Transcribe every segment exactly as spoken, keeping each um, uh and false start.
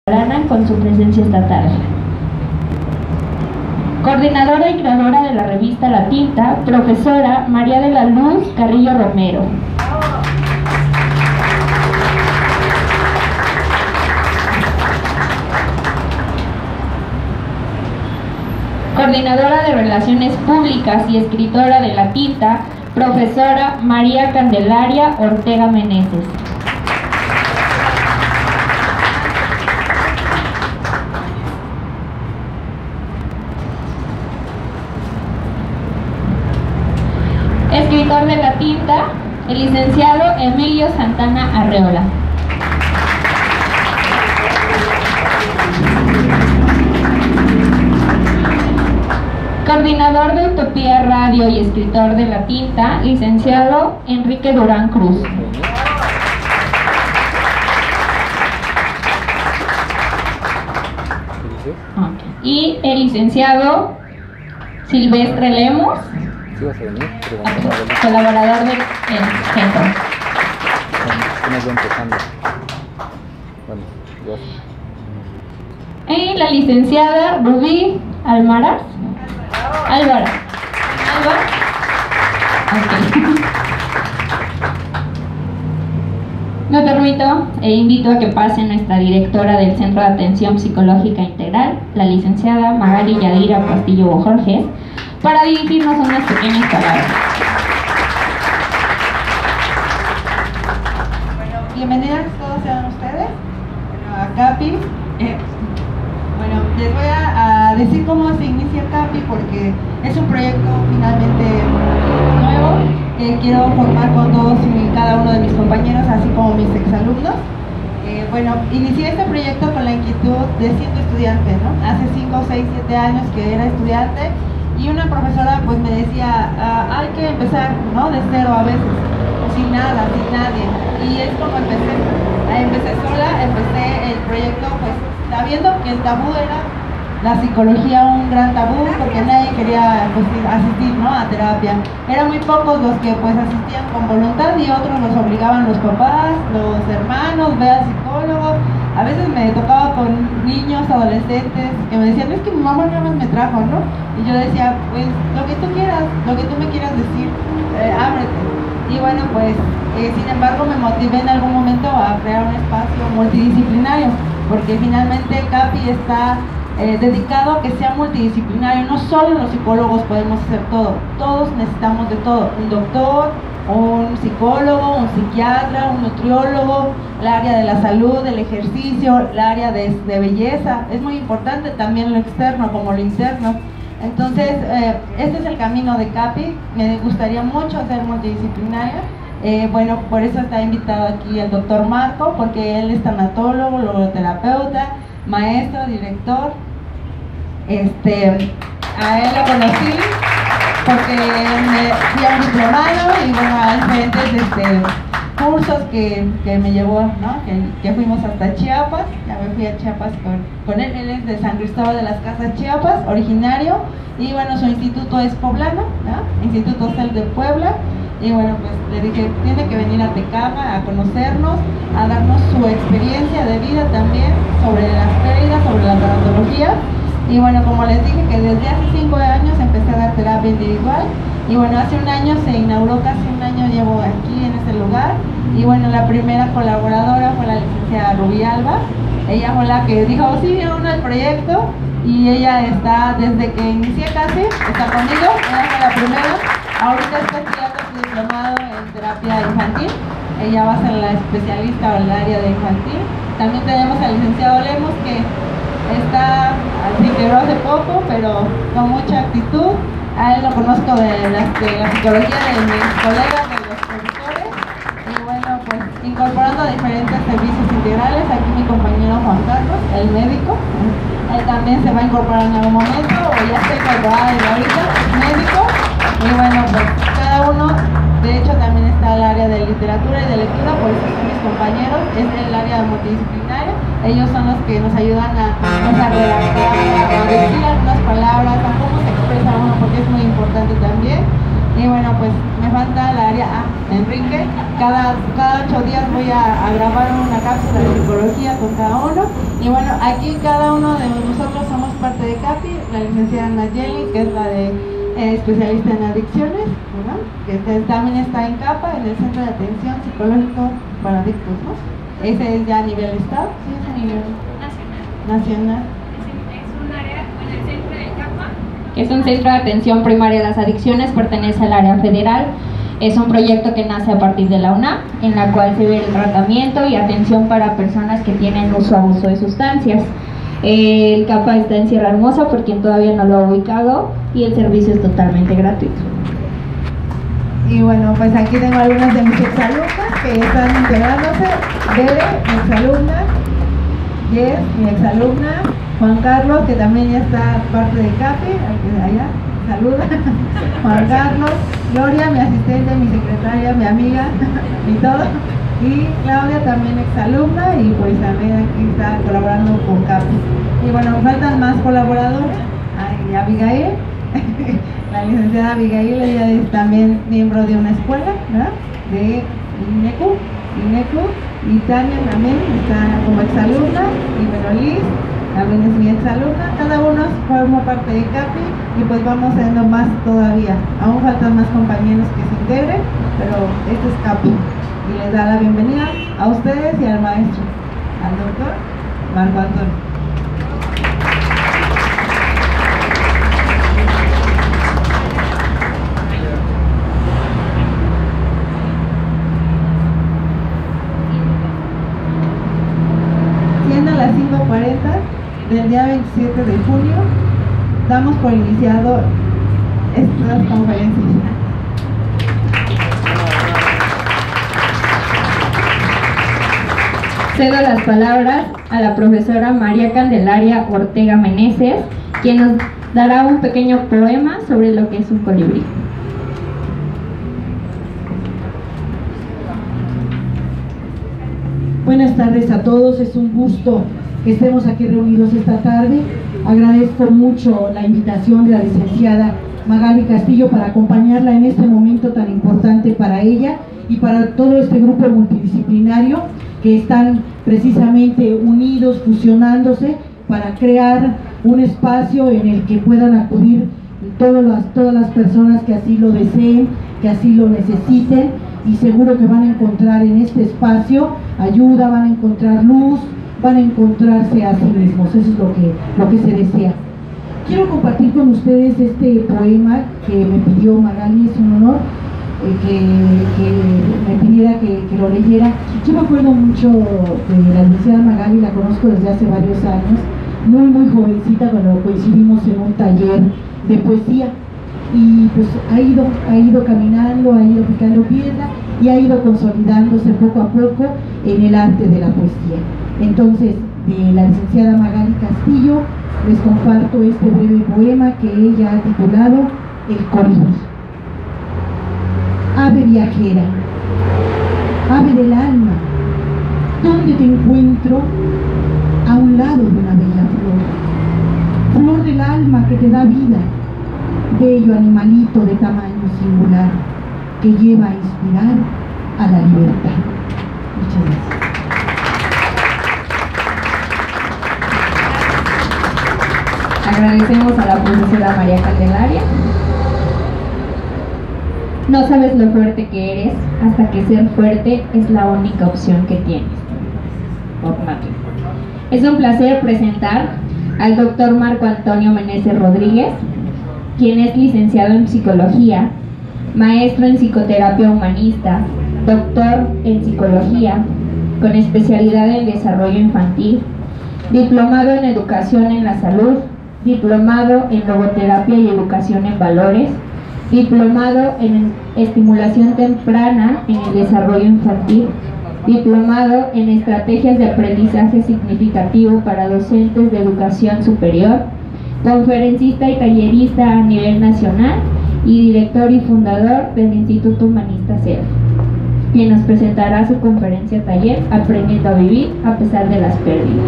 con su presencia esta tarde. Coordinadora y creadora de la revista La Tinta, profesora María de la Luz Carrillo Romero. Coordinadora de Relaciones Públicas y escritora de La Tinta, profesora María Candelaria Ortega Meneses. Escritor de La Tinta, el licenciado Emilio Santana Arreola. Coordinador de Utopía Radio y escritor de La Tinta, licenciado Enrique Durán Cruz. Okay. Y el licenciado Silvestre Lemos, colaborador del centro. Y la licenciada Rubí Almaraz. Álvaro. Álvaro. Okay. Me permito e invito a que pase nuestra directora del Centro de Atención Psicológica Integral, la licenciada Magali Yadira Castillo Bojorges, para dirigirnos a unas pequeñas palabras. Bueno, bienvenidas todos sean ustedes. Bueno, a CAPI. Eh, bueno, les voy a, a decir cómo se inicia CAPI porque es un proyecto finalmente nuevo que quiero formar con todos y cada uno de mis compañeros, así como mis exalumnos. Eh, bueno, inicié este proyecto con la inquietud de siendo estudiante, ¿no? Hace cinco, seis, siete años que era estudiante. Y una profesora pues me decía, ah, hay que empezar, ¿no? De cero a veces, sin nada, sin nadie. Y es como empecé. Empecé sola, empecé el proyecto pues sabiendo que el tabú era la psicología, un gran tabú, porque nadie quería pues, asistir, ¿no? A terapia. Eran muy pocos los que pues asistían con voluntad y otros los obligaban los papás, los hermanos, ve al psicólogo. A veces me tocaba con niños, adolescentes, que me decían, es que mi mamá nada más me trajo, ¿no? Y yo decía, pues, lo que tú quieras, lo que tú me quieras decir, eh, ábrete. Y bueno, pues, eh, sin embargo, me motivé en algún momento a crear un espacio multidisciplinario, porque finalmente CAPI está eh, dedicado a que sea multidisciplinario. No solo los psicólogos podemos hacer todo, todos necesitamos de todo, un doctor, un psicólogo, un psiquiatra, un nutriólogo, el área de la salud, el ejercicio, el área de, de belleza. Es muy importante también lo externo como lo interno. Entonces, eh, este es el camino de CAPI. Me gustaría mucho ser multidisciplinaria. Eh, bueno, por eso está invitado aquí el doctor Marco, porque él es tanatólogo, logoterapeuta, maestro, director. Este, a él lo conocí porque me fui a un diplomado y bueno, a diferentes este, cursos que, que me llevó, ¿no? Que, que fuimos hasta Chiapas. Ya me fui a Chiapas con, con él. Él es de San Cristóbal de las Casas, Chiapas, originario, y bueno, su instituto es poblano, ¿no? Instituto C E L de Puebla. Y bueno, pues le dije, tiene que venir a Tecama a conocernos, a darnos su experiencia de vida también sobre las pérdidas, sobre la tanatología. Y bueno, como les dije, que desde hace cinco años empecé a dar terapia individual. Y bueno, hace un año se inauguró, casi un año llevo aquí en este lugar. Y bueno, la primera colaboradora fue la licenciada Rubí Alba. Ella fue la que dijo, sí, uno el proyecto. Y ella está, desde que inicié casi, está conmigo. Ella fue la primera. Ahorita está estudiando su diplomado en terapia infantil. Ella va a ser la especialista en el área de infantil. También tenemos al licenciado Lemos, que está, se integró hace poco, pero con mucha actitud. A él lo conozco de la, de la psicología de mis colegas, de los profesores. Y bueno, pues incorporando diferentes servicios integrales. Aquí mi compañero Juan Carlos, el médico. Él también se va a incorporar en algún momento, o ya está incorporado desde ahorita, es médico. Y bueno, pues cada uno, de hecho también está el área de literatura y de lectura, por eso son mis compañeros, es el área multidisciplinaria. Ellos son los que nos ayudan a, pues, a redactar, a decir algunas palabras, a cómo se expresa uno, porque es muy importante también. Y bueno, pues me falta el área A, Enrique. Cada, cada ocho días voy a, a grabar una cápsula de psicología con cada uno. Y bueno, aquí cada uno de nosotros somos parte de CAPI, la licenciada Nayeli, que es la de eh, especialista en adicciones, ¿verdad? Que este, también está en CAPA, en el Centro de Atención Psicológico para Adictos, ¿no? Ese es ya a nivel estado, sí, es a nivel nacional. nacional. Es, es un área en el centro de CAPA. Es un centro de atención primaria a las adicciones, pertenece al área federal. Es un proyecto que nace a partir de la UNAM, en la cual se ve el tratamiento y atención para personas que tienen uso o abuso de sustancias. El CAPA está en Sierra Hermosa, por quien todavía no lo ha ubicado, y el servicio es totalmente gratuito. Y bueno, pues aquí tengo algunas de mis exalumnas que están integrándose. Bere, mi exalumna. Jess, mi exalumna. Juan Carlos, que también ya está parte de CAPI, allá, saluda. Juan Carlos. Gloria, mi asistente, mi secretaria, mi amiga, y todo. Y Claudia, también exalumna, y pues también aquí está colaborando con CAPI. Y bueno, faltan más colaboradores. Ay, Abigail. La licenciada Abigail, ella es también miembro de una escuela, ¿verdad? De INECU, INECU, y Tania también está como exalumna, y bueno, Liz también es mi exalumna. Cada uno forma parte de CAPI y pues vamos siendo más todavía. Aún faltan más compañeros que se integren, pero este es CAPI y les da la bienvenida a ustedes y al maestro, al doctor Marco Antonio. A las cinco cuarenta del día veintisiete de junio damos por iniciado estas conferencias. Cedo las palabras a la profesora María Candelaria Ortega Meneses, quien nos dará un pequeño poema sobre lo que es un colibrí. Buenas tardes a todos, es un gusto que estemos aquí reunidos esta tarde. Agradezco mucho la invitación de la licenciada Magali Castillo para acompañarla en este momento tan importante para ella y para todo este grupo multidisciplinario que están precisamente unidos, fusionándose para crear un espacio en el que puedan acudir todas las, todas las personas que así lo deseen, que así lo necesiten, y seguro que van a encontrar en este espacio ayuda, van a encontrar luz, van a encontrarse a sí mismos. Eso es lo que, lo que se desea. Quiero compartir con ustedes este poema que me pidió Magali, es un honor eh, que, que me pidiera que, que lo leyera. Yo me acuerdo mucho de la licenciada Magali, la conozco desde hace varios años, muy muy jovencita cuando coincidimos en un taller de poesía. Y pues ha ido, ha ido caminando, ha ido picando piedra y ha ido consolidándose poco a poco en el arte de la poesía. Entonces, de la licenciada Magali Castillo, les comparto este breve poema que ella ha titulado El colibrí. Ave viajera, ave del alma, ¿dónde te encuentro? A un lado de una bella flor, flor del alma que te da vida, bello animalito de tamaño singular que lleva a inspirar a la libertad. Muchas gracias. Agradecemos a la profesora María Candelaria. No sabes lo fuerte que eres hasta que ser fuerte es la única opción que tienes. Bob Marley. Es un placer presentar al doctor Marco Antonio Meneses Rodríguez, quien es licenciado en psicología, maestro en psicoterapia humanista, doctor en psicología, con especialidad en desarrollo infantil, diplomado en educación en la salud, diplomado en logoterapia y educación en valores, diplomado en estimulación temprana en el desarrollo infantil, diplomado en estrategias de aprendizaje significativo para docentes de educación superior, conferencista y tallerista a nivel nacional y director y fundador del Instituto Humanista C E F, quien nos presentará su conferencia taller Aprendiendo a vivir a pesar de las pérdidas.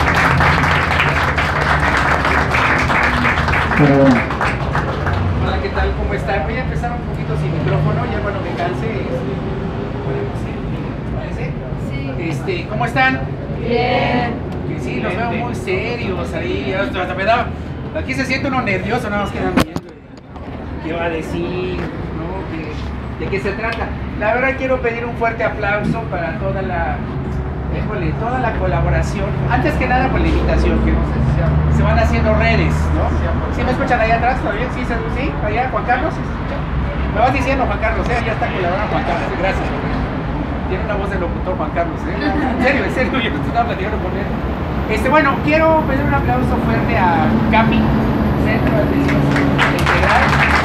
Pero, hola, ¿qué Sí, ¿cómo están? Bien. Que sí, los veo muy serios ahí. Hasta me da, aquí se siente uno nervioso, nada más quedan viendo. ¿Qué va a decir? ¿No? ¿Qué, ¿De qué se trata? La verdad quiero pedir un fuerte aplauso para toda la, híjole, toda la colaboración. Antes que nada por la invitación, que se van haciendo redes, ¿no? ¿Sí me escuchan allá atrás todavía? ¿Sí? ¿Sí? ¿Allá, Juan Carlos? Me vas diciendo, Juan Carlos, ¿eh? Ya está colaborando Juan Carlos, gracias. Tiene una voz de locutor, Juan Carlos, ¿eh? En serio, en serio, yo no estaba platicando con él. Este, bueno, quiero pedir un aplauso fuerte a CAPI, Centro de Atención Integral,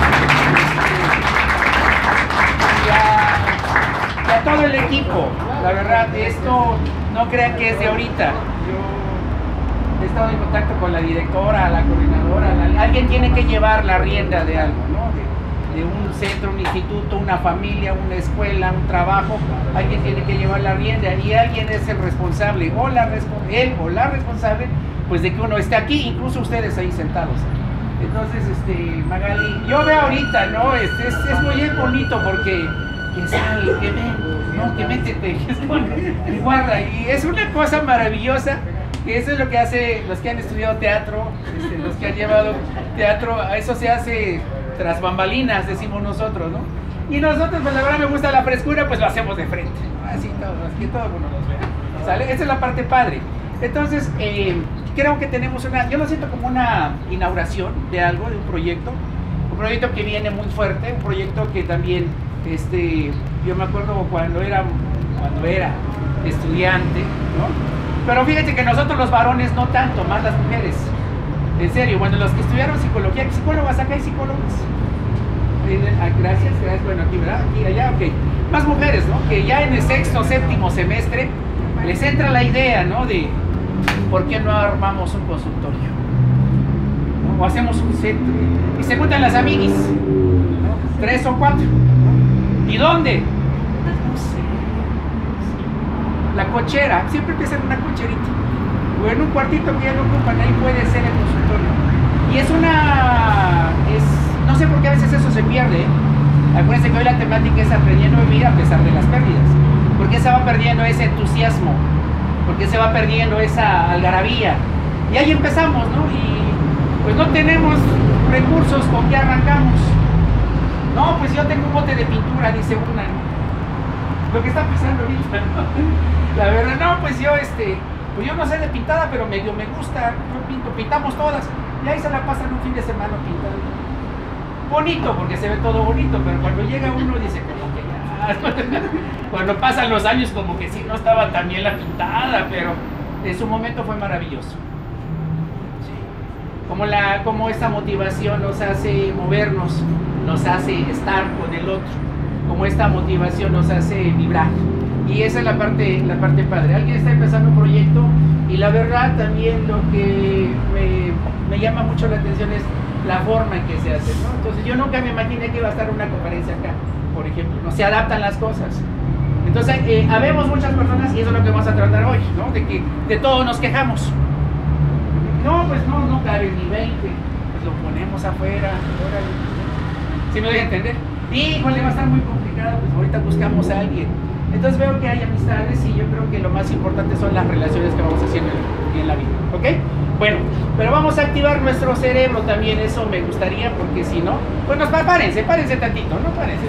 y a, y a todo el equipo. La verdad, esto no crean que es de ahorita. Yo he estado en contacto con la directora, la coordinadora, la, alguien tiene que llevar la rienda de algo, ¿no? De, de un centro, un instituto, una familia, una escuela, un trabajo, alguien tiene que llevar la rienda y alguien es el responsable, o la, él o la responsable, pues de que uno esté aquí, incluso ustedes ahí sentados. Entonces, este, Magali, yo veo ahorita, ¿no? Este, es, es muy bonito porque que sale, que ven, ¿no? Que métete, que guarda, y es una cosa maravillosa. Que eso es lo que hace los que han estudiado teatro, este, los que han llevado teatro, a eso se hace tras bambalinas, decimos nosotros, ¿no? Y nosotros, pues la verdad me gusta la frescura, pues lo hacemos de frente, así todo, que todo el mundo nos vea, ¿sale? Esa es la parte padre. Entonces, eh, creo que tenemos una, yo lo siento como una inauguración de algo, de un proyecto, un proyecto que viene muy fuerte, un proyecto que también, este, yo me acuerdo cuando era, cuando era estudiante, ¿no? Pero fíjate que nosotros los varones no tanto, más las mujeres. En serio, bueno, los que estudiaron psicología, psicólogas, acá hay psicólogas. Gracias, gracias, bueno, aquí, ¿verdad? Aquí, allá, ok. Más mujeres, ¿no? Que ya en el sexto, séptimo semestre les entra la idea, ¿no? De, ¿por qué no armamos un consultorio? ¿No? O hacemos un centro. Y se juntan las amiguis, ¿no? Tres o cuatro. ¿Y dónde? No sé. La cochera, siempre empieza en una cocherita o en un cuartito que ya no ocupan, ahí puede ser el consultorio. Y es una, es, no sé por qué a veces eso se pierde, ¿eh? Acuérdense que hoy la temática es aprendiendo a vivir a pesar de las pérdidas. ¿Por qué se va perdiendo ese entusiasmo? ¿Por qué se va perdiendo esa algarabía? Y ahí empezamos, ¿no? Y pues no tenemos recursos, ¿con qué arrancamos? No, pues yo tengo un bote de pintura, dice una, ¿no? Lo que está pasando ahorita, ¿no? La verdad, no, pues yo, este, pues yo no sé de pintada, pero medio me gusta, yo pinto, pintamos todas, y ahí se la pasan un fin de semana pintando. Bonito, porque se ve todo bonito, pero cuando llega uno dice como que ya, cuando pasan los años como que sí, no estaba tan bien la pintada, pero en su momento fue maravilloso. Sí. Como, la, como esta motivación nos hace movernos, nos hace estar con el otro, como esta motivación nos hace vibrar. Y esa es la parte, la parte padre. Alguien está empezando un proyecto y la verdad también lo que me, me llama mucho la atención es la forma en que se hace, ¿no? Entonces yo nunca me imaginé que iba a estar una conferencia acá, por ejemplo, no se adaptan las cosas. Entonces eh, habemos muchas personas y eso es lo que vamos a tratar hoy, ¿no? De que de todo nos quejamos. No, pues no, no cabe ni veinte, pues lo ponemos afuera, órale. ¿Sí me doy a entender? Híjole, va a estar muy complicado, pues ahorita buscamos a alguien. Entonces veo que hay amistades y yo creo que lo más importante son las relaciones que vamos haciendo en, en la vida, ¿ok? Bueno, pero vamos a activar nuestro cerebro también, eso me gustaría, porque si no, pues nos párense, párense tantito, ¿no? Párense.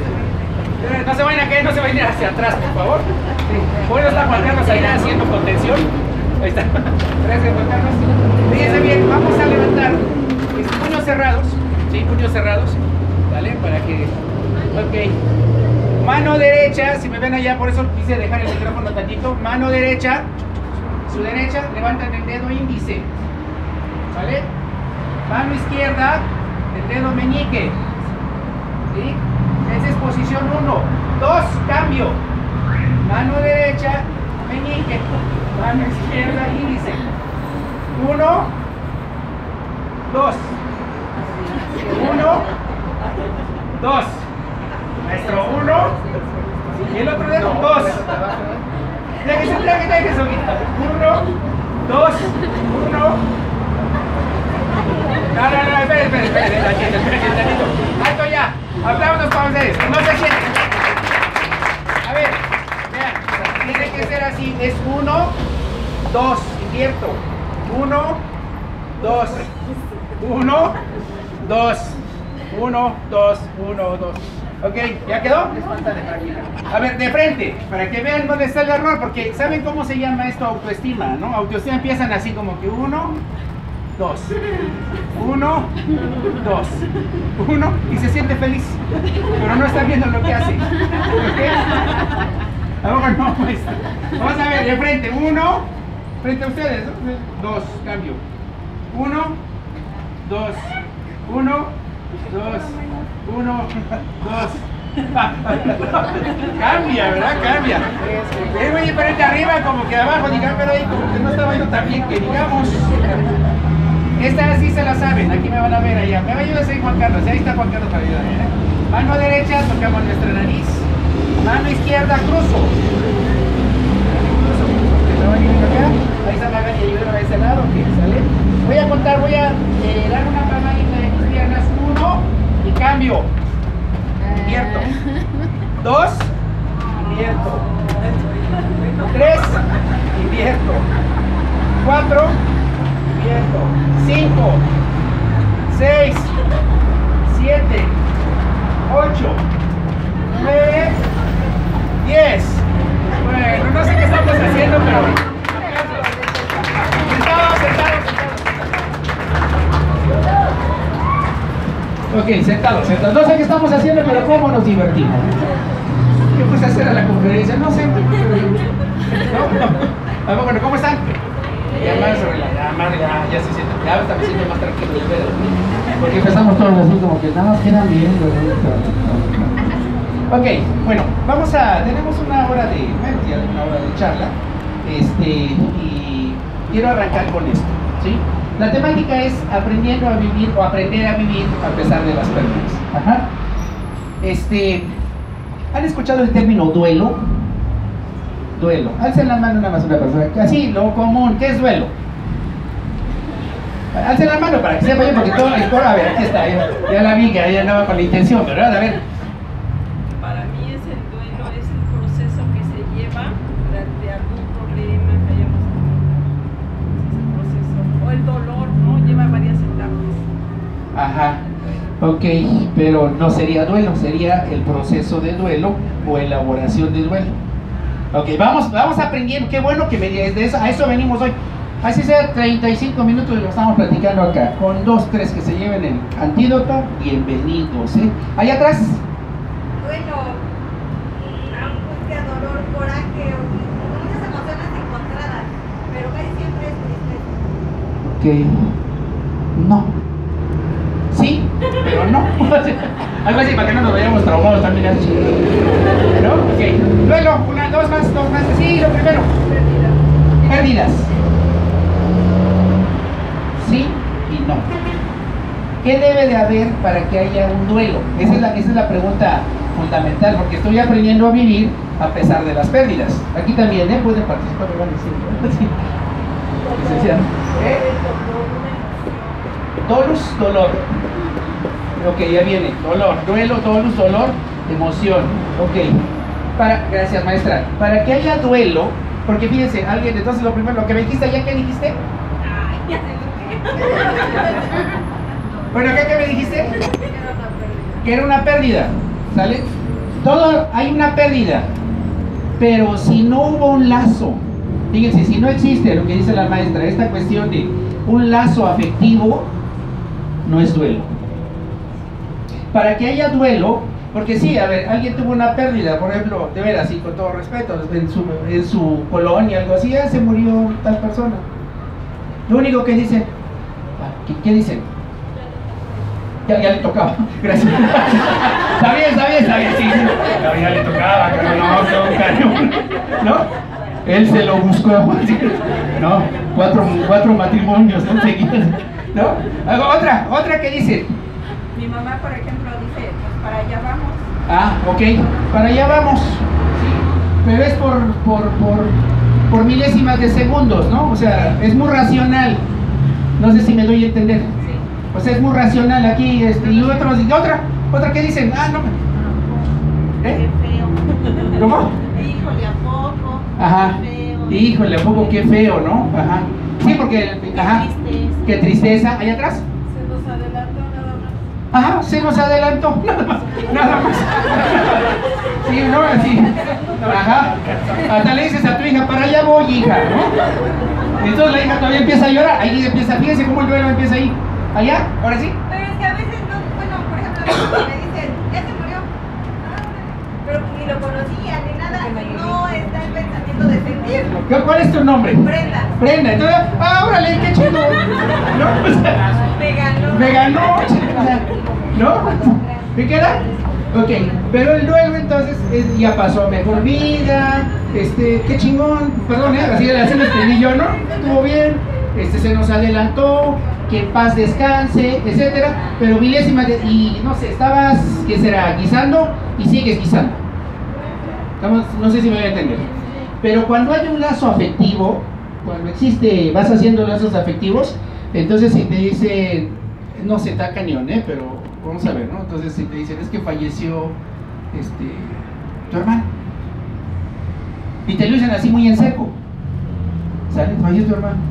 No se vayan a caer, no se vayan hacia atrás, por favor. Sí. Bueno, está Juan Carlos allá haciendo contención. Ahí está. Gracias, Juan Carlos. Fíjense bien, vamos a levantar puños cerrados, ¿sí? Puños cerrados, ¿vale? Para que... Ok. Mano derecha, si me ven allá, por eso quise dejar el micrófono tantito. Mano derecha, su derecha, levantan el dedo índice, ¿vale? Mano izquierda, el dedo meñique, ¿sí? Esa es posición uno. Dos, cambio. Mano derecha, meñique. Mano izquierda, índice. Uno, dos. Uno, dos. Maestro, uno. Y el otro dedo, dos. Déjese, déjese, déjese. Uno, dos, uno. No, no, no, espere, espere, espere, espere, espere, espere, alto ya. Aplausos para ustedes, no se sienten. A ver, vean, desde que ser así, es uno, dos, invierto. Uno, dos, uno, dos, uno, dos, uno, dos. Ok, ¿ya quedó? Les falta dejar aquí. A ver, de frente, para que vean dónde está el error, porque ¿saben cómo se llama esto? Autoestima, ¿no? Autoestima empiezan así como que uno, dos, uno, dos, uno, y se siente feliz, pero no está viendo lo que hace. ¿Ok? Ahora no, pues. Vamos a ver, de frente, uno, frente a ustedes, ¿no? Dos, cambio. Uno, dos, uno, dos, uno, dos. Cambia, ¿verdad? Cambia. Es muy diferente arriba como que abajo, digamos, pero ahí como que no estaba yendo tan bien que digamos. Esta sí se la saben, aquí me van a ver allá. Me va a ayudar a seguir Juan Carlos, ahí está Juan Carlos para ayudar. Mano derecha, tocamos nuestra nariz. Mano izquierda, cruzo. Cruzo. Ahí está Magali, ayúdame a ese lado, que sale. Voy a contar, voy a eh, dar una palmadita de mis piernas. Uno y cambio. Invierto. Dos, invierto. Tres, invierto. Cuatro, invierto. Cinco, seis, siete, ocho, nueve, diez. Bueno, no sé qué estamos haciendo, pero sentados, sentados, sentados. Ok, sentados, sentados. No sé qué estamos haciendo, pero cómo nos divertimos. ¿Qué puse a hacer a la conferencia? No sé. ¿No? No. Bueno, ¿cómo están? Ya más relajada, más relajada, ya se siente, ya está me siento más tranquilo el pedo. Porque empezamos todos así como que nada más quedan viendo. Ok, bueno, vamos a, tenemos una hora de, bueno, ya una hora de charla, este, y quiero arrancar con esto, ¿sí? La temática es aprendiendo a vivir o aprender a vivir a pesar de las pérdidas. Ajá. Este, ¿han escuchado el término duelo? Duelo. Alcen la mano nada más una persona. Así, lo común. ¿Qué es duelo? Alcen la mano para que sepa yo, porque todo la historia. A ver, aquí está. Ya, ya la vi que ahí andaba con la intención, ¿verdad? A ver. Para mí es el duelo, es el proceso que se lleva durante algún problema que hayamos tenido. Es el proceso. O el dolor, ¿no? Lleva varias etapas. Ajá. Ok, pero no sería duelo, sería el proceso de duelo o elaboración de duelo. Ok, vamos, vamos aprendiendo. Qué bueno que me digas de eso. A eso venimos hoy. Así sea treinta y cinco minutos y lo estamos platicando acá. Con dos, tres que se lleven el antídoto, bienvenidos. ¿eh? Allá atrás. Duelo, angustia, dolor, coraje, muchas emociones encontradas, pero casi siempre es tristeza. Ok. No. Sí, pero no. Algo así para que no nos vayamos traumados también así. ¿No? Ok. Luego, una, dos más, dos más. Sí, lo primero. Pérdidas. Pérdidas. Sí y no. ¿Qué debe de haber para que haya un duelo? Esa es la, esa es la pregunta fundamental, porque estoy aprendiendo a vivir a pesar de las pérdidas. Aquí también, ¿eh? Pueden participar, me van a decir. Sí. Licenciado. ¿Eh? Dolus, dolor. Ok, ya viene. Dolor, duelo, dolus, dolor, emoción. Ok. Para, gracias, maestra. Para que haya duelo, porque fíjense, alguien, entonces lo primero, lo que me dijiste allá, ¿qué dijiste? Ay, ya sé lo que. Bueno, ¿qué, qué me dijiste? Que era una pérdida. ¿Sale? Todo, hay una pérdida. Pero si no hubo un lazo, fíjense, si no existe lo que dice la maestra, esta cuestión de un lazo afectivo, no es duelo. Para que haya duelo, porque sí, a ver, alguien tuvo una pérdida, por ejemplo, de veras, y con todo respeto, en su, en su colonia, algo así, ya se murió tal persona. Lo único que dicen, ¿qué, qué dicen? Ya, ya le tocaba, gracias. Está bien, está bien, está bien, sí, sí. Ya, ya le tocaba, pero no, no, cañón, ¿no? Él se lo buscó, ¿no? Cuatro, cuatro matrimonios, ¿no? Seguidos, ¿no? Otra, otra que dice. Mi mamá, por ejemplo, dice, pues para allá vamos. Ah, ok, para allá vamos. Sí, pero es por, por, por, por milésimas de segundos, ¿no? O sea, es muy racional. No sé si me doy a entender. Sí. O sea, es muy racional aquí, este, y otros, y otra, otra que dicen, ah, no. ¿Eh? Qué feo. ¿Cómo? Híjole, ¿a poco? Ajá. Híjole, ¿a poco qué feo, ¿no? Ajá. Sí, porque, ajá. Qué tristeza. ¿Allá atrás? Se nos adelantó nada más. Ajá, se nos adelantó. Nada más. Nada más. Sí, no, así. Ajá. Hasta le dices a tu hija, para allá voy, hija, ¿no? Y entonces la hija todavía empieza a llorar. Ahí empieza, fíjense cómo el duelo empieza ahí. ¿Allá? ¿Ahora sí? Pero es que a veces no, bueno, por ejemplo, me dicen, ya se murió. Ah, pero ni lo conocía, ni nada. No está el pensamiento de sentir. ¿Cuál es tu nombre? Brenda. Brenda. Entonces, ah, órale, qué chido. ¿No? O sea, Me ganó. me ganó. O sea, ¿no? ¿Y qué era? Ok, pero el duelo entonces es, ya pasó a mejor vida, este, qué chingón, perdón, ¿eh? así, así lo entendí yo, ¿no? Estuvo bien, este, se nos adelantó, que en paz descanse, etcétera, pero milésima de, y no sé, estabas, ¿qué será? Guisando y sigues guisando. Estamos, no sé si me voy a entender. Pero cuando hay un lazo afectivo, cuando existe, vas haciendo lazos afectivos, entonces si te dicen, no sé, está cañón, ¿eh? Pero vamos a ver, ¿no? Entonces si te dicen, es que falleció este, tu hermano, y te lo dicen así muy en seco, ¿sale? Falleció tu hermano.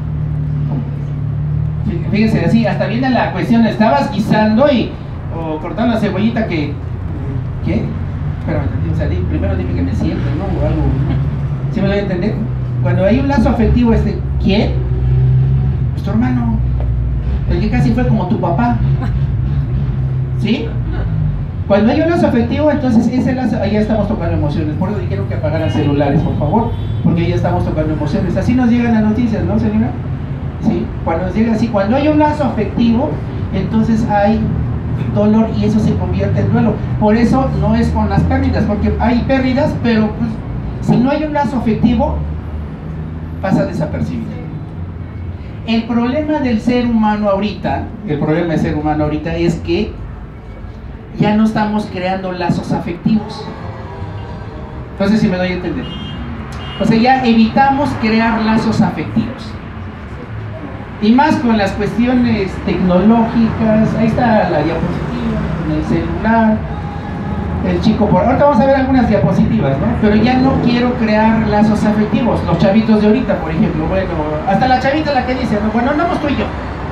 Fíjense, así, hasta viene la cuestión, estabas guisando y, o cortando la cebollita que, ¿qué? Espérame, o sea, di, primero dime que me siento, ¿no? O algo, ¿sí me lo voy a entender? Cuando hay un lazo afectivo, este, ¿quién? Pues tu hermano, el que casi fue como tu papá, ¿sí? Cuando hay un lazo afectivo, entonces ese lazo, ahí ya estamos tocando emociones. Por eso dijeron que apagaran celulares, por favor, porque ya estamos tocando emociones. Así nos llegan las noticias, ¿no, señora? Sí, cuando nos llega así, cuando hay un lazo afectivo, entonces hay dolor y eso se convierte en duelo. Por eso no es con las pérdidas, porque hay pérdidas, pero pues, si no hay un lazo afectivo, pasa desapercibido. El problema del ser humano ahorita, el problema del ser humano ahorita es que ya no estamos creando lazos afectivos. Entonces, si me doy a entender, o sea, ya evitamos crear lazos afectivos. Y más con las cuestiones tecnológicas. Ahí está la diapositiva, en el celular, el chico por... Ahorita vamos a ver algunas diapositivas, ¿no? Pero ya no quiero crear lazos afectivos. Los chavitos de ahorita, por ejemplo, bueno, hasta la chavita la que dice, bueno, andamos tú y yo.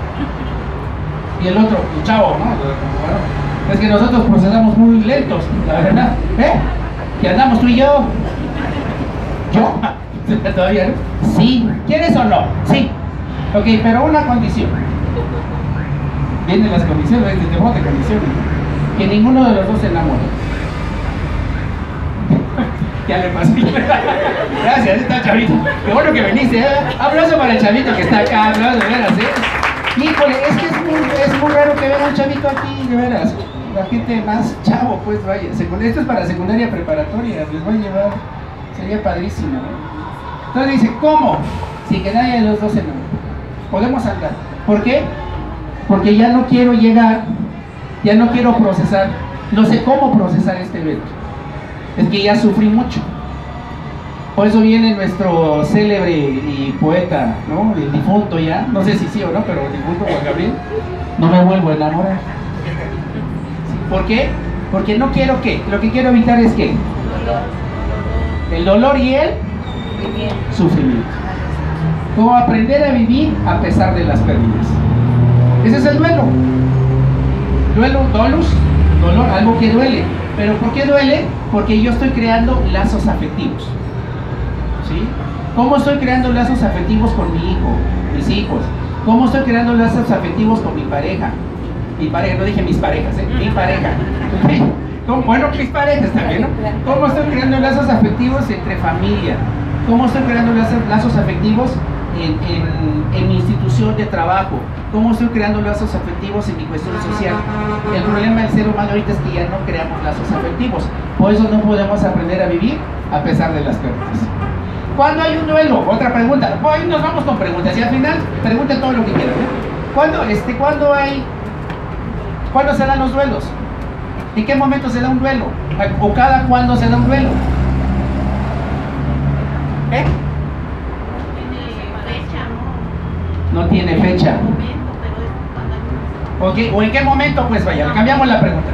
Y el otro, el chavo, ¿no? Bueno, es que nosotros procesamos muy lentos, la verdad. ¿Eh? Que andamos tú y yo. ¿Yo? ¿Todavía no? Sí. ¿Quieres o no? Sí. Ok, pero una condición. Vienen las condiciones, de tipo de condiciones, ¿no? Que ninguno de los dos se enamore. Ya le pasé. Gracias, está chavito. Qué bueno que viniste, ¿eh? Aplauso para el chavito que está acá, aplauso, de veras, ¿eh? Híjole, es que es muy, es muy raro que venga un chavito aquí, de veras. La gente más chavo, pues vaya. Esto es para secundaria preparatoria, les voy a llevar. Sería padrísimo, ¿no? Entonces dice, ¿cómo? Si que nadie de los dos se enamore. Podemos andar. ¿Por qué? Porque ya no quiero llegar, ya no quiero procesar, no sé cómo procesar este evento. Es que ya sufrí mucho. Por eso viene nuestro célebre y poeta, ¿no? El difunto ya, no sé si sí o no, pero el difunto Juan Gabriel, no me vuelvo a enamorar. ¿Por qué? Porque no quiero que, lo que quiero evitar es que el dolor y el sufrimiento. Como aprender a vivir a pesar de las pérdidas. Ese es el duelo. Duelo, dolus, dolor, algo que duele. ¿Pero por qué duele? Porque yo estoy creando lazos afectivos. ¿Sí? ¿Cómo estoy creando lazos afectivos con mi hijo, mis hijos? ¿Cómo estoy creando lazos afectivos con mi pareja? Mi pareja, no dije mis parejas, ¿eh? Mi pareja. ¿Cómo? Bueno, mis parejas también, ¿no? ¿Cómo estoy creando lazos afectivos entre familia? ¿Cómo estoy creando lazos, lazos afectivos En, en, en mi institución de trabajo? ¿Cómo estoy creando lazos afectivos en mi cuestión social? El problema del ser humano ahorita es que ya no creamos lazos afectivos. Por eso no podemos aprender a vivir a pesar de las pérdidas. ¿Cuándo hay un duelo? Otra pregunta. Hoy nos vamos con preguntas y al final pregunten todo lo que quieran, ¿eh? ¿Cuándo, este, ¿cuándo hay, cuándo se dan los duelos? ¿En qué momento se da un duelo? ¿O cada cuándo se da un duelo? ¿Eh? No tiene fecha. Ok, ¿o en qué momento? Pues vaya, cambiamos la pregunta.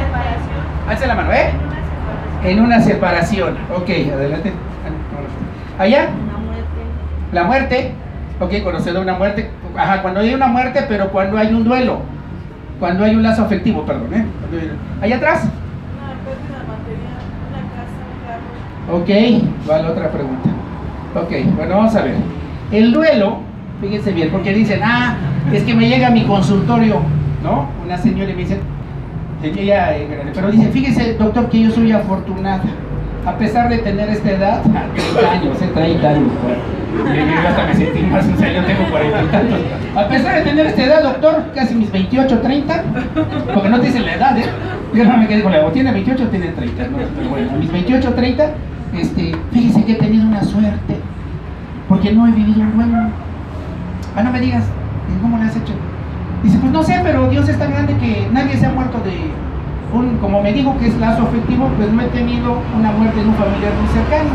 Alce la mano, ¿eh? En una separación. Ok, adelante. ¿Allá? La muerte. La muerte. Ok, cuando se da una muerte. Ajá, cuando hay una muerte, pero cuando hay un duelo. Cuando hay un lazo afectivo, perdón, ¿eh? ¿Allá atrás? Una pérdida material, una casa, un carro. Ok, va la otra pregunta. Ok, bueno, vamos a ver. El duelo, fíjense bien, porque dicen, ah, es que me llega a mi consultorio, ¿no? Una señora y me dice, ella, eh, pero dice, fíjese, doctor, que yo soy afortunada. A pesar de tener esta edad, treinta años, eh, treinta años. Bueno, yo hasta me sentí más, o sea, yo tengo cuarenta y tantos. A pesar de tener esta edad, doctor, casi mis veintiocho, treinta, porque no te dicen la edad, ¿eh? Yo no me quedé con la edad, tiene veintiocho o tiene treinta, ¿no? Pero bueno, a mis veintiocho, treinta, este, fíjese que he tenido una suerte, porque no he vivido un duelo. Ah, no me digas, ¿cómo le has hecho? Dice, pues no sé, pero Dios es tan grande que nadie se ha muerto de un, como me dijo que es lazo afectivo, pues no he tenido una muerte en un familiar muy cercano.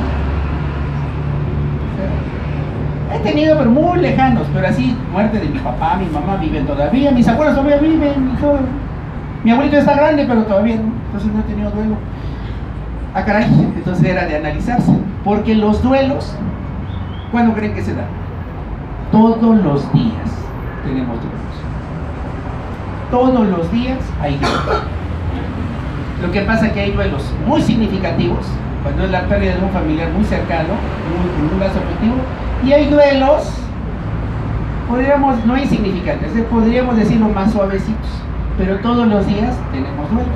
He tenido, pero muy lejanos, pero así, muerte de mi papá, mi mamá viven todavía, mis abuelos todavía viven, y todo. Mi abuelito está grande, pero todavía no, entonces no he tenido duelo. Ah, caray, entonces era de analizarse, porque los duelos, ¿cuándo creen que se dan? Todos los días tenemos duelos. Todos los días hay duelos. Lo que pasa es que hay duelos muy significativos, cuando es la pérdida de un familiar muy cercano, un, un lazo afectivo, y hay duelos, podríamos, no insignificantes, podríamos decirlo más suavecitos, pero todos los días tenemos duelos.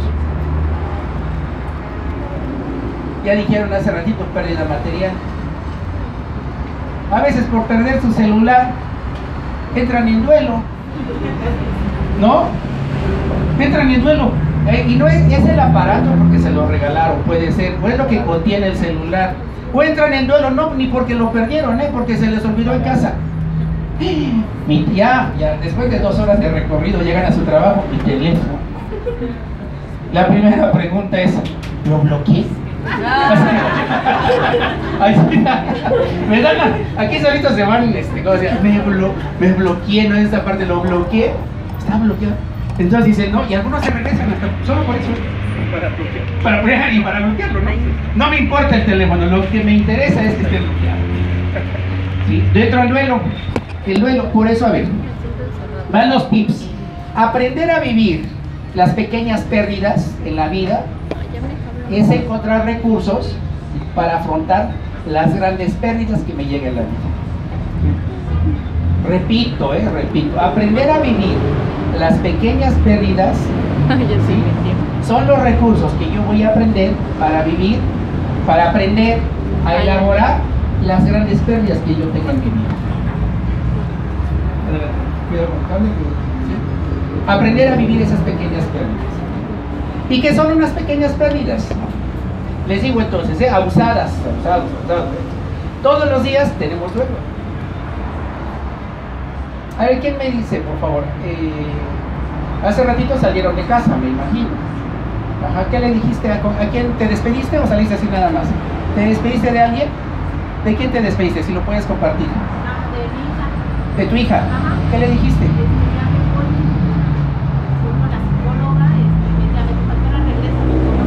Ya dijeron hace ratito, pérdida material. A veces por perder su celular entran en duelo, ¿no? Entran en duelo. Eh, y no es, es el aparato porque se lo regalaron, puede ser, o es lo que contiene el celular. O entran en duelo, no, ni porque lo perdieron, ¿eh? Porque se les olvidó en casa. Mi, ya, ya, después de dos horas de recorrido llegan a su trabajo, mi teléfono. La primera pregunta es, ¿lo bloqueé? Ay, sí, me dan la, aquí solitos se van, este, ¿cómo se llama? Me, blo, me bloqueé, no en esta parte, lo bloqueé, estaba bloqueado. Entonces dicen, no, y algunos se regresan hasta, solo por eso, para bloquear, para poner y para bloquearlo, ¿no? No me importa el teléfono, lo que me interesa es que esté bloqueado. ¿Sí? Dentro del duelo, el duelo, por eso, a ver, van los tips. Aprender a vivir las pequeñas pérdidas en la vida es encontrar recursos para afrontar las grandes pérdidas que me lleguen en la vida. Repito, eh, repito, aprender a vivir las pequeñas pérdidas, ¿sí? Son los recursos que yo voy a aprender para vivir, para aprender a elaborar las grandes pérdidas que yo tenga en mi vida. Aprender a vivir esas pequeñas pérdidas. ¿Y qué son unas pequeñas pérdidas? Les digo entonces, ¿eh? abusadas, abusados, abusados. Todos los días tenemos duelo. A ver, ¿quién me dice, por favor? Eh, hace ratito salieron de casa, me imagino. Ajá, ¿qué le dijiste? ¿A, ¿A quién te despediste o saliste así nada más? ¿Te despediste de alguien? ¿De quién te despediste? Si lo puedes compartir. Ah, de mi hija. ¿De tu hija? Ajá. ¿Qué le dijiste? Este, ya me voy. Fui con la psicóloga, este, me decía, ¿a qué hora regresa?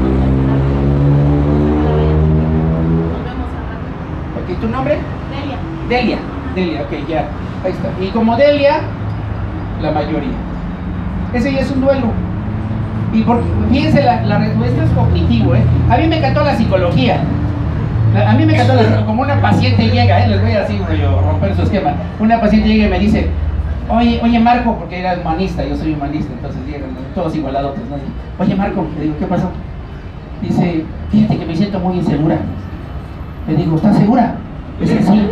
Nos vemos al rato. Ok, ¿tu nombre? Delia. Delia. Delia, ok, ya. Ahí está. Y como Delia, la mayoría. Ese ya es un duelo. Y porque, fíjense, la, la respuesta es cognitivo, ¿eh? A mí me encantó la psicología. A mí me encantó la, como una paciente llega, ¿eh? Les voy a así, yo, romper su esquema. Una paciente llega y me dice, oye, oye Marco, porque era humanista, yo soy humanista, entonces llegan todos igualados, ¿no? Oye Marco, le digo, ¿qué pasó? Dice, fíjate que me siento muy insegura. Le digo, ¿estás segura? Dice, sí.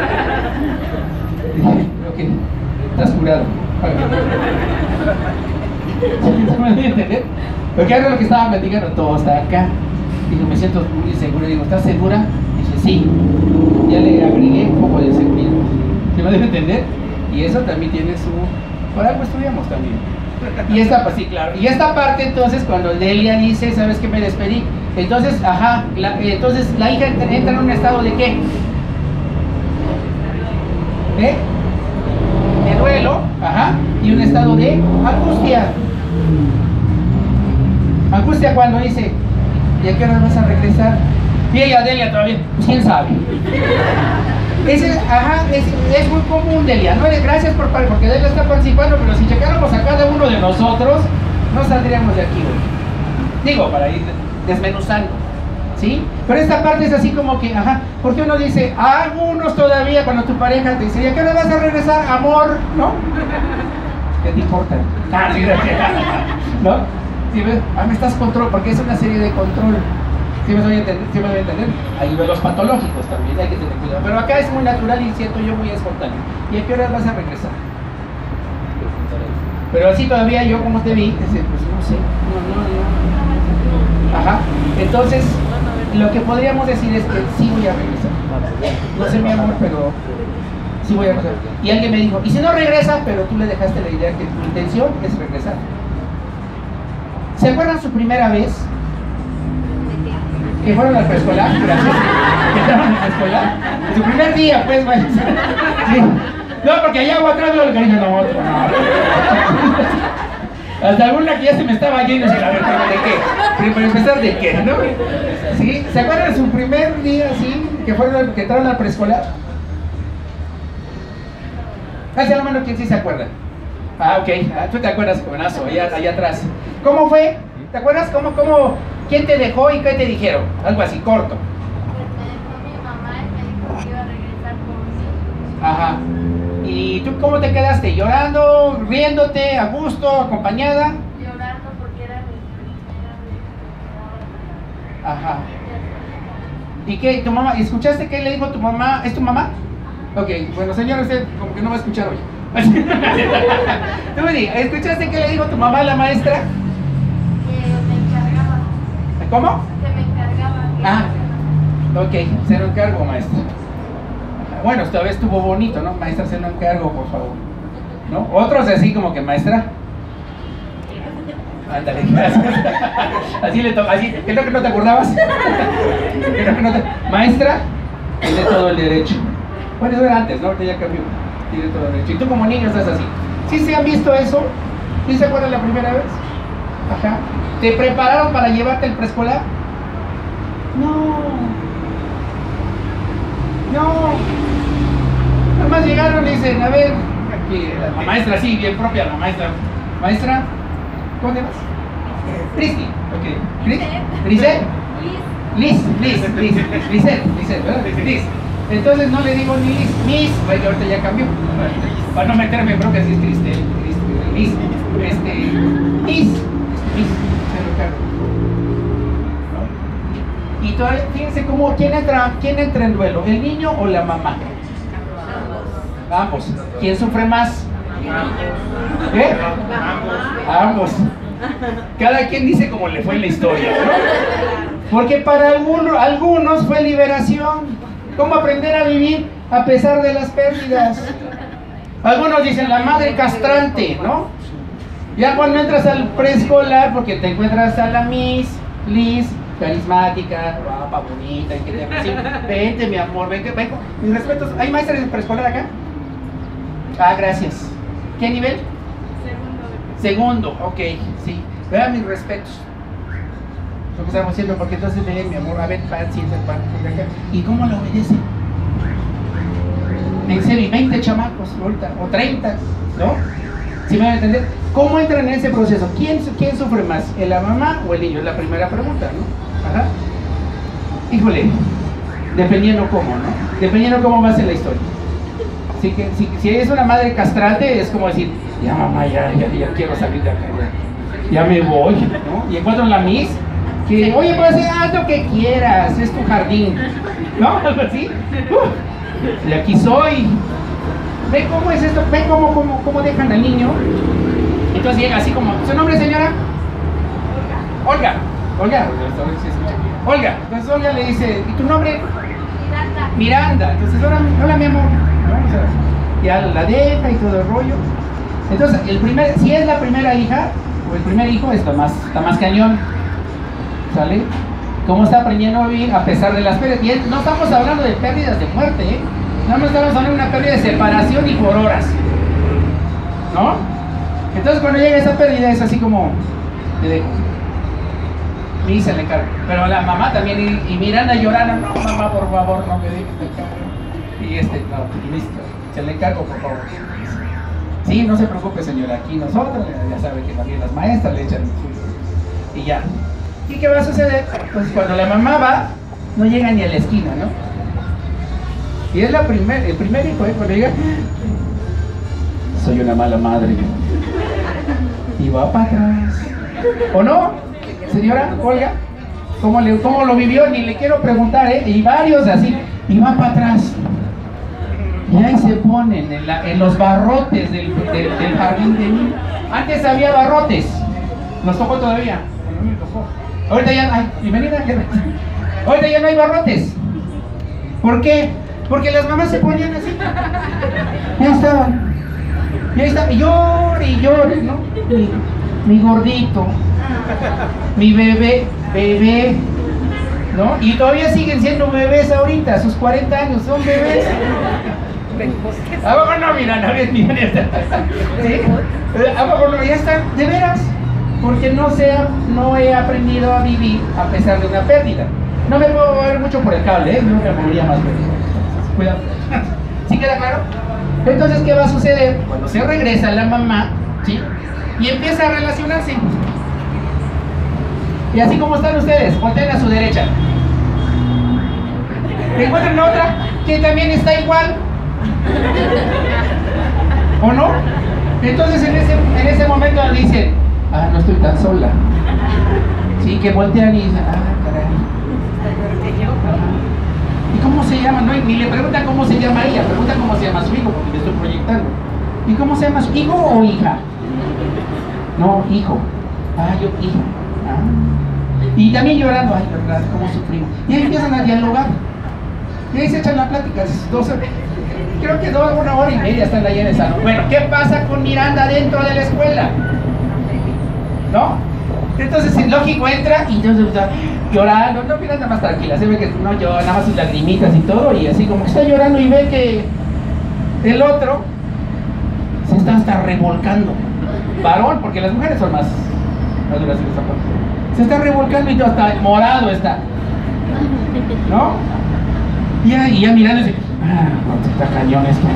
Dije, ok, estás curado. ¿Me voy a entender? Porque ahora lo que estaba platicando, todo está acá. Digo, me siento muy insegura. Digo, ¿estás segura? Dice, sí. Ya le agregué un poco de seguridad. ¿Se me debe entender? Y eso también tiene su... Por algo estudiamos también. Y esta, pues sí, claro. Y esta parte, entonces, cuando Delia dice, ¿sabes qué me despedí? Entonces, ajá, la, entonces la hija entra, entra en un estado de ¿qué? ¿Eh? De duelo, ajá, y un estado de angustia. Angustia cuando dice, ¿y a qué hora vas a regresar? Y ella, Delia, todavía, pues quién sabe. Ese, ajá, es, es muy común, Delia, ¿no? Gracias por, porque Delia está participando, pero si checáramos a cada uno de nosotros, no saldríamos de aquí hoy. Digo, para ir desmenuzando, ¿sí? Pero esta parte es así como que, ajá, porque uno dice, a algunos todavía, cuando tu pareja te dice, ¿y a qué hora vas a regresar, amor? ¿No? ¿Qué te importa? Ah, sí, gracias. ¿No? ¿Sí ves? Ah, me estás control, porque es una serie de control. ¿Sí me voy a entender? ¿Sí me voy a entender? Hay los patológicos también, hay que tener cuidado. Pero acá es muy natural y siento yo muy espontáneo. ¿Y a qué hora vas a regresar? Pero así todavía yo como te vi, pues no sé, no, no, no. Ajá. Entonces, lo que podríamos decir es que sí voy a regresar. No sé mi amor, pero sí voy a regresar. Y alguien me dijo, ¿y si no regresa? Pero tú le dejaste la idea que tu intención es regresar. ¿Se acuerdan su primera vez? Que fueron al preescolar, gracias. Que estaban en la escuela. Su primer día, pues, bueno. Sí. No, porque allá abajo atrás lo que dije, no, otro, no. Hasta alguna que ya se me estaba yendo, y a ver, ¿de qué? Pero para empezar, ¿de qué? ¿No? ¿Sí? ¿Se acuerdan de su primer día, sí? Que fueron, que entraron al preescolar. Hacia la mano, ¿quién sí se acuerda? Ah, ok. Ah, tú te acuerdas, jovenazo, allá, allá atrás. ¿Cómo fue? ¿Te acuerdas? ¿Cómo, cómo? ¿Quién te dejó y qué te dijeron? Algo así, corto. Pues me dejó mi mamá y me dijo que iba a regresar por mí. Ajá. ¿Y tú cómo te quedaste? ¿Llorando, riéndote, a gusto, acompañada? Llorando porque era mi primera vez. Ajá. ¿Y qué? ¿Tu mamá? ¿Escuchaste qué le dijo tu mamá? ¿Es tu mamá? Ok, bueno, señor, usted como que no va a escuchar hoy. Tú me digas, ¿escuchaste qué le dijo tu mamá a la maestra? Que me encargaba. ¿Cómo? Que me encargaba. Ah, ok, se lo encargo, maestra. Bueno, esta vez estuvo bonito, ¿no? Maestra, se lo encargo, por favor. ¿No? Otros así como que, maestra. Ándale, gracias. Así le toca, así, creo que no te acordabas. Creo que no te... Maestra, tiene todo el derecho. Bueno, eso era antes, ¿no? Ahorita ya cambió. Tiene todo el derecho. Y tú como niño estás así. ¿Sí se han visto eso? ¿Sí se acuerdan la primera vez? Ajá. ¿Te prepararon para llevarte al preescolar? No. No. Nada más llegaron y dicen, a ver, aquí, la maestra, sí, bien propia la maestra. Maestra, ¿cómo te llamas? Cristi. Ok. ¿Cris? ¿Grisel? Liz. Liz, Liz, Liz. Lisette, Lisette, ¿verdad? Liz. Entonces no le digo ni Liz, Miss, porque ahorita ya cambió. Para no meterme en bronca si es Cristel, Liz. Este, Liz. Liz. Se lo cargo. Y todavía, fíjense cómo, ¿quién entra, quién entra en duelo? ¿El niño o la mamá? Ambos. ¿Quién sufre más? ¿Eh? Ambos. Cada quien dice cómo le fue en la historia, ¿no? Porque para algunos, algunos fue liberación. ¿Cómo aprender a vivir a pesar de las pérdidas? Algunos dicen la madre castrante, ¿no? Ya cuando entras al preescolar, porque te encuentras a la Miss, Liz, carismática, guapa, bonita, y que te recibe. Vente, mi amor, ven, ven. Mis respetos. ¿Hay maestras de preescolar acá? Ah, gracias. ¿Qué nivel? Segundo. Segundo, ok, sí. Vean mis respetos. Lo que estamos haciendo, porque entonces ven, mi amor, a ver, pan, siéntate, pan, acá. ¿Y cómo lo obedece? En serio, veinte chamacos ahorita, o treinta, ¿no? ¿Sí me van a entender? ¿Cómo entran en ese proceso? ¿Quién, quién sufre más? ¿El la mamá o el niño? Es la primera pregunta, ¿no? Ajá. Híjole, dependiendo cómo, ¿no? Dependiendo cómo va a ser la historia. Así que si, si es una madre castrante, es como decir, ya mamá, ya, ya, ya quiero salir de acá, ya, ya me voy, ¿no? Y encuentro la Miss, que, oye, pues haz lo que quieras, es tu jardín, ¿no? Algo así. Uh, y aquí soy. ¿Ven cómo es esto? ¿Ven cómo, cómo, cómo dejan al niño? Entonces llega así como, ¿su nombre, señora? Olga. Olga. Olga. Olga. Entonces Olga le dice, ¿y tu nombre? Miranda. Miranda. Entonces, hola, hola mi amor. ¿No? O sea, ya la deja y todo el rollo. Entonces, el primer, si es la primera hija, o el primer hijo, está más, está más cañón. ¿Sale? ¿Cómo está aprendiendo a vivir a pesar de las pérdidas? Y no estamos hablando de pérdidas de muerte, ¿eh? No estamos hablando de una pérdida de separación y por horas, ¿no? Entonces cuando llega esa pérdida es así como, te dejo. Y se le encarga. Pero la mamá también, y, y Miranda llorando, no, mamá, por favor, no me dejes de cargo. Y este, no, listo, se le encargo, por favor. Sí, no se preocupe, señora, aquí nosotros, ya sabe que también las maestras le echan el suyo. Y ya. ¿Y qué va a suceder? Pues cuando la mamá va, no llega ni a la esquina, ¿no? Y es la primer, el primer hijo, ¿eh? Cuando llega, soy una mala madre. Y va para atrás. ¿O no? Señora Olga, ¿cómo, le, ¿cómo lo vivió? Ni le quiero preguntar, ¿eh? Y varios así. Y va para atrás. Y ahí se ponen en, la, en los barrotes del, del, del jardín de niños. Antes había barrotes. Nos tocó todavía. No me tocó. Ahorita ya, ay, bienvenida. Ahorita ya no hay barrotes. ¿Por qué? Porque las mamás se ponían así. Ya estaban. Ya estaban. Y llore y llore, ¿no? Mi, mi gordito. Mi bebé, bebé. ¿No? Y todavía siguen siendo bebés ahorita, a sus cuarenta años, son bebés. Abajo no, mira, no ves, mira, ¿sí? Abajo no, ya están, de veras. Porque no, sea, no he aprendido a vivir a pesar de una pérdida. No me puedo mover mucho por el cable, ¿eh? No me movería más. Cuidado. ¿Sí queda claro? Entonces, ¿qué va a suceder? Cuando se regresa la mamá, ¿sí? Y empieza a relacionarse. Y así como están ustedes, volteen a su derecha. Encuentran otra que también está igual. ¿O no? Entonces en ese, en ese momento dicen, ah, no estoy tan sola. Sí, que voltean y dicen, ah, caray. ¿Y cómo se llama? No, ni le preguntan cómo se llama ella, preguntan cómo se llama su hijo, porque le estoy proyectando. ¿Y cómo se llama su hijo o hija? No, hijo. Ah, yo, hija. Ah. Y también llorando, ay, verdad, cómo sufrimos. Y ahí empiezan a dialogar. Y ahí se echan la plática, dos, creo que dos, una hora y media están ahí en el salón. Bueno, ¿qué pasa con Miranda dentro de la escuela? ¿No? Entonces, el lógico entra y yo, yo, llorando, no, Miranda más tranquila, se ve que no llora, nada más sus lagrimitas y todo, y así como que está llorando y ve que el otro se está hasta revolcando. Varón, porque las mujeres son más, más duras que esta parte. Se está revolcando y todo, hasta morado está. ¿No? Y ya, y ya mirando y dice, ah, no, está cañón esto,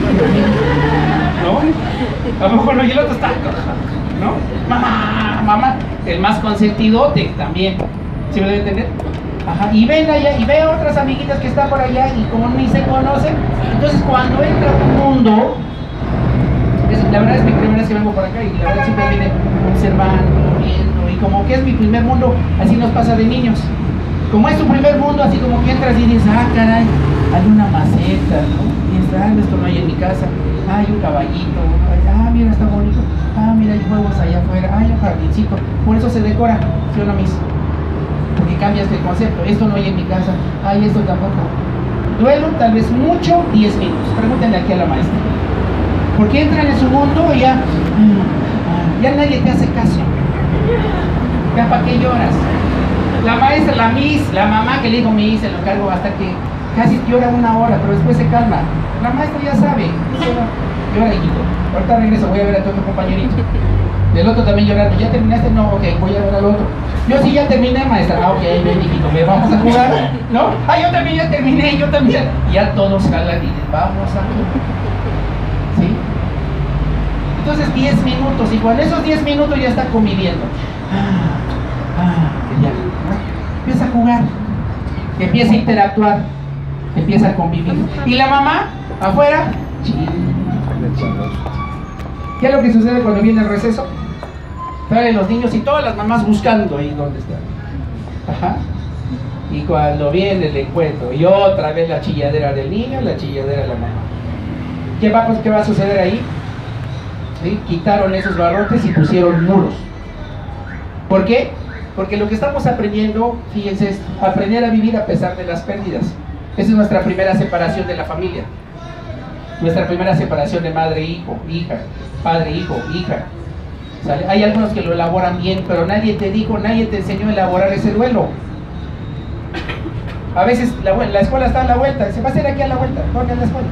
¿no? ¿No? A lo mejor no, y el otro está, ¿no? Mamá, mamá, el más consentidote también. ¿Sí me debe entender? Ajá, y ven allá, y ve a otras amiguitas que están por allá, y como ni se conocen, entonces cuando entra a un mundo, es, la verdad es mi primera vez que vengo por acá, y la verdad siempre viene observando, viendo, y como que es mi primer mundo, así nos pasa de niños. Como es tu primer mundo, así como que entras y dices, ah, caray, hay una maceta, ¿no? Y dices, ah, esto no hay en mi casa, ah, hay un caballito, ah, mira, está bonito, ah, mira, hay juegos allá afuera, ah, hay un jardincito, por eso se decora, ¿sí o no, mis? Porque cambias el concepto, esto no hay en mi casa, ay, esto tampoco. Duelo, tal vez mucho, diez minutos, pregúntenle aquí a la maestra. Porque entran en su mundo y ya, ya nadie te hace caso. Ya, ¿para qué lloras? La maestra, la miss, la mamá que le dijo mi se lo cargo hasta que casi llora una hora, pero después se calma. La maestra ya sabe, llora, hijito. Ahorita regreso, voy a ver a tu otro compañerito. El otro también llorando, ¿ya terminaste? No, ok, voy a ver al otro. Yo sí ya terminé, maestra. Ah, ok, ven, hijito, ve, vamos a jugar, ¿no? Ah, yo también ya terminé, yo también. Y ya todos jalan y dicen, vamos a jugar. ¿Sí? Entonces diez minutos, y cuando esos diez minutos ya está conviviendo. Ah, ah, ya. Empieza a jugar, empieza a interactuar, empieza a convivir. Y la mamá, afuera, ¿qué es lo que sucede cuando viene el receso? Salen los niños y todas las mamás buscando ahí donde están. Ajá. Y cuando viene el encuentro, y otra vez la chilladera del niño, la chilladera de la mamá. ¿Qué va, qué va a suceder ahí? ¿Sí? Quitaron esos barrotes y pusieron muros. ¿Por qué? Porque lo que estamos aprendiendo, fíjense, es aprender a vivir a pesar de las pérdidas. Esa es nuestra primera separación de la familia. Nuestra primera separación de madre-hijo, hija, padre-hijo, hija. ¿Sale? Hay algunos que lo elaboran bien, pero nadie te dijo, nadie te enseñó a elaborar ese duelo. A veces la, la escuela está a la vuelta, se va a hacer aquí a la vuelta, ¿dónde es la escuela?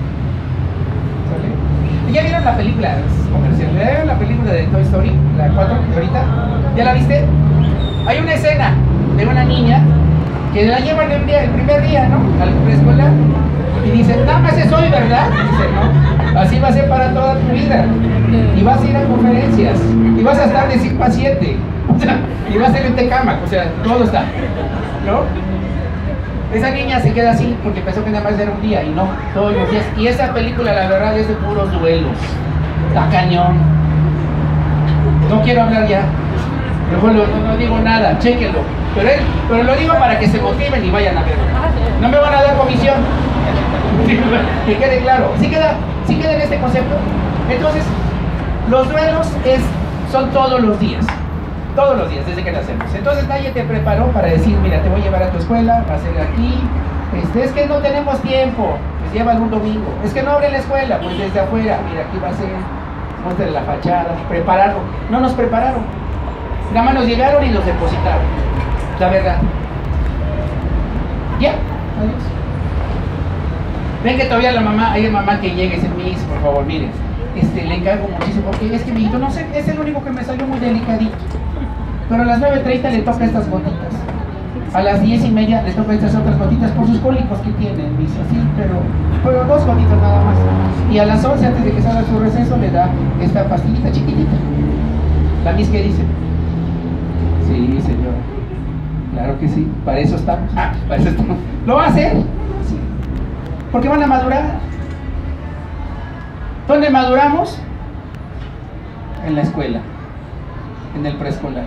¿Sale? ¿Ya vieron la película comercial? ¿Ya vieron la película de Toy Story? La cuatro, ahorita. ¿Ya la viste? Hay una escena de una niña que la llevan el, día, el primer día, ¿no? Al preescolar. Y dicen, nada más es hoy, ¿verdad? Y dicen, no, así va a ser para toda tu vida. Y vas a ir a conferencias. Y vas a estar de cinco a siete. O sea, y vas a ir en Tecámac. O sea, todo está, ¿no? Esa niña se queda así porque pensó que nada más era un día. Y no, todos los días. Y esa película, la verdad, es de puros duelos. Está cañón. No quiero hablar ya. Mejor no, no digo nada, chéquenlo. Pero, él, pero lo digo para que se motiven y vayan a verlo. No me van a dar comisión. Que quede claro. ¿Sí queda, sí queda en este concepto? Entonces, los duelos es, son todos los días. Todos los días, desde que nacemos. Entonces nadie te preparó para decir, mira, te voy a llevar a tu escuela, va a ser aquí. Este, es que no tenemos tiempo, pues llévalo un domingo. Es que no abre la escuela, pues desde afuera, mira, aquí va a ser, muéstrale la fachada, prepararon. No nos prepararon. Nada más nos llegaron y nos depositaron. La verdad. Ya, adiós. Ven que todavía la mamá, hay mamá que llegue y dice, Miss, por favor, miren, este, le encargo muchísimo, porque es que mi hijito, no sé, es el único que me salió muy delicadito. Pero a las nueve treinta le toca estas gotitas. A las diez y media le toca estas otras gotitas por sus cólicos que tienen, Miss, así, pero, pero dos gotitas nada más. Y a las once, antes de que salga su receso, le da esta pastillita chiquitita. La Miss que dice, sí, señora, claro que sí, para eso estamos. Ah, para eso estamos. ¿Lo va a hacer? Sí. Porque van a madurar. ¿Dónde maduramos? En la escuela, en el preescolar.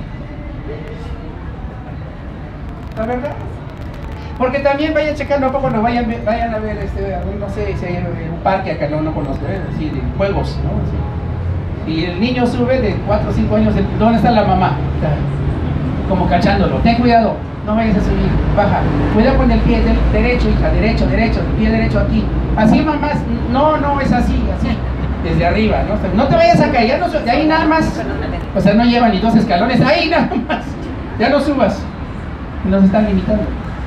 ¿La verdad? Porque también vayan checando un poco, no vayan, vayan a ver, este, no sé si hay un parque acá, no, no conozco, ¿eh? Así de juegos, ¿no? Así. Y el niño sube de cuatro o cinco años, ¿dónde está la mamá? Está como cachándolo, ten cuidado, no vayas a subir, baja, cuidado con el pie del derecho, hija, derecho, derecho, el pie derecho aquí. Así, mamás, no, no es así, así, desde arriba, ¿no? No te vayas a caer, ya no, de ahí nada más, o sea, no llevan ni dos escalones, ahí nada más, ya no subas, nos están limitando.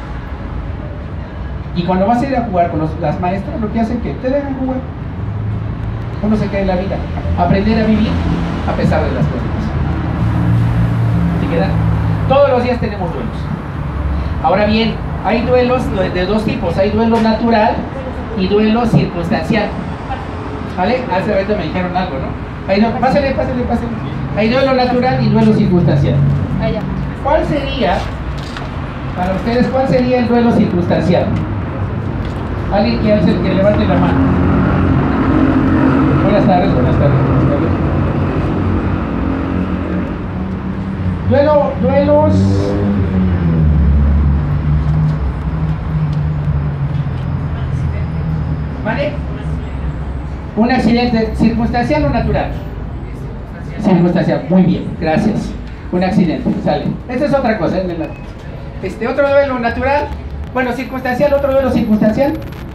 Y cuando vas a ir a jugar con los, las maestras, lo que hacen es que te dejan jugar. Uno se cae en la vida, aprender a vivir a pesar de las cosas. ¿Se quedan? Todos los días tenemos duelos. Ahora bien, hay duelos de dos tipos. Hay duelo natural y duelo circunstancial. ¿Vale? Hace rato me dijeron algo, ¿no? Hay, pásale, pásale, pásale. Hay duelo natural y duelo circunstancial. ¿Cuál sería, para ustedes, cuál sería el duelo circunstancial? Alguien que, hace, que levante la mano. Buenas tardes, buenas tardes. Buenas tardes. Duelo, duelos. ¿Vale? Un accidente circunstancial o natural. Circunstancial, muy bien, gracias. Un accidente, sale. Esta es otra cosa, ¿eh? Este otro duelo natural, bueno, circunstancial, otro duelo circunstancial.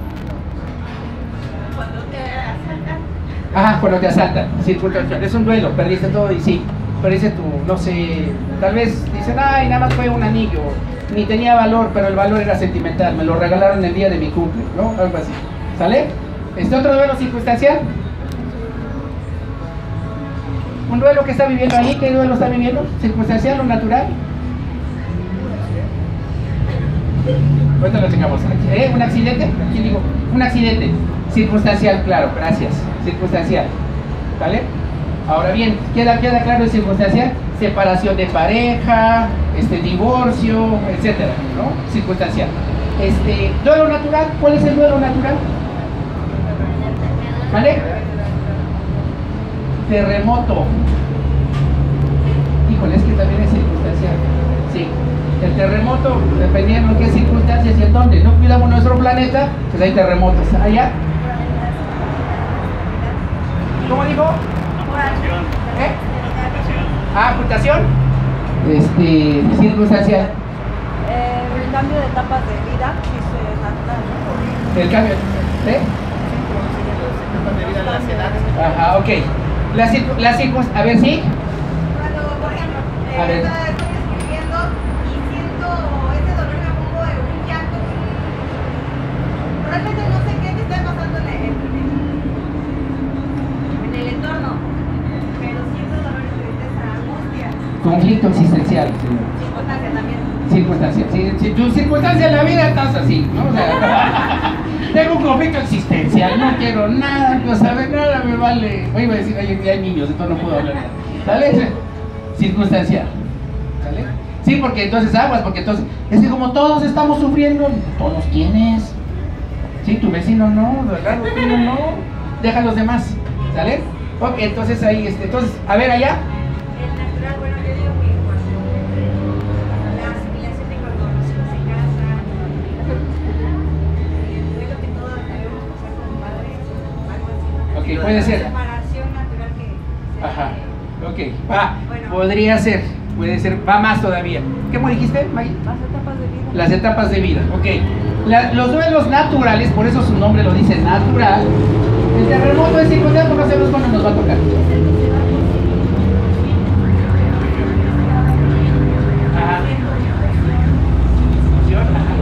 Cuando te asaltan. Ajá, cuando te asaltan, circunstancial, es un duelo, perdiste todo y sí. Perdiste tu, no sé, tal vez dicen, ay, nada más fue un anillo, ni tenía valor, pero el valor era sentimental, me lo regalaron el día de mi cumple, ¿no? Algo así, ¿sale? ¿Este otro duelo circunstancial? ¿Un duelo que está viviendo ahí? ¿Qué duelo está viviendo? ¿Circunstancial o natural? Ahorita lo tengamos aquí. ¿Eh? ¿Un accidente? ¿Quién digo? Un accidente. Circunstancial, claro, gracias. Circunstancial. ¿Vale? Ahora bien, ¿queda, queda claro el circunstancial? Separación de pareja, este, divorcio, etcétera, ¿no? Circunstancial. Este, duelo natural, ¿cuál es el duelo natural? ¿Vale? Terremoto. Híjole, es que también es circunstancial. Sí. El terremoto, dependiendo de qué circunstancias y en dónde no cuidamos nuestro planeta, pues hay terremotos. ¿Allá? ¿Cómo digo? ¿Eh? Ah, ¿ocultación? Este, circunstancial. Eh, el cambio de etapas de vida es natural, ¿no? El cambio, ¿eh? Ajá, ok. La circun, la circun, a ver, ¿sí? Cuando, por ejemplo, eh, A ver. estoy escribiendo y siento ese dolor, me pongo de un llanto. Realmente no sé qué está pasando en el, en el entorno, pero siento dolor de tristeza, angustia. ¿Con conflicto existencial, señor. Circunstancia también. Circunstancia. Si, si tu circunstancia en la vida estás así, ¿no? O sea, tengo un conflicto existencial, no quiero nada, no saber nada, me vale. Hoy iba a decir, hay, hay niños, entonces no puedo hablar nada. ¿Sale? Circunstancial. ¿Sale? Sí, porque entonces aguas, porque entonces, es que como todos estamos sufriendo, todos quiénes. Sí, tu vecino no, ¿verdad? Tu vecino no, deja a los demás. ¿Sale? Ok, entonces ahí, este, entonces, a ver allá. El natural, bueno, yo digo que cuando la asimilación de cuando los hijos se casan, el duelo que todos debemos pasar como padres, algo así. Ok, puede ser. La separación natural que se Ajá. Ok, va, Bueno. podría ser, puede ser, va más todavía. ¿Qué me dijiste, Maggie? Las etapas de vida. Las etapas de vida, ok. La- los duelos naturales, por eso su nombre lo dice natural. El terremoto es cincuenta, no sabemos cuándo nos va a tocar. Ajá. Ajá.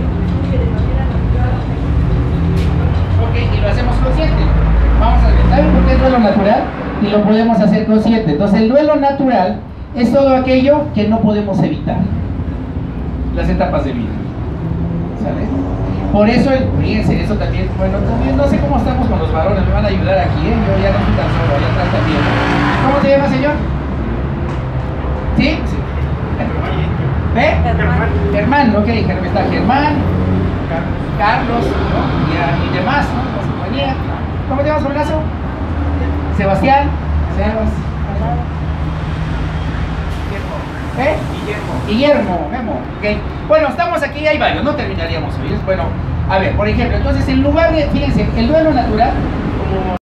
Ok, y lo hacemos consciente. Vamos a ver, ¿saben por qué es duelo natural? Y lo podemos hacer consciente. Entonces, el duelo natural es todo aquello que no podemos evitar. Las etapas de vida. ¿Sale? Por eso, el- fíjense, eso también, bueno, también no sé cómo estamos con los varones, me van a ayudar aquí, ¿eh? Yo ya no estoy tan solo, allá atrás también. ¿Cómo se llama, señor? ¿Sí? Sí. ¿Eh? Germán. Germán, ok, Germán, está Germán, Carlos, ¿no? y, a- y demás, ¿no? La compañía. ¿Cómo te llamas, jovenazo? Sebastián. Sebas. ¿Eh? Guillermo. Guillermo, Memo. Okay. Bueno, estamos aquí, hay varios, no terminaríamos hoy. Bueno, a ver, por ejemplo, entonces en lugar de, fíjense, el duelo natural, como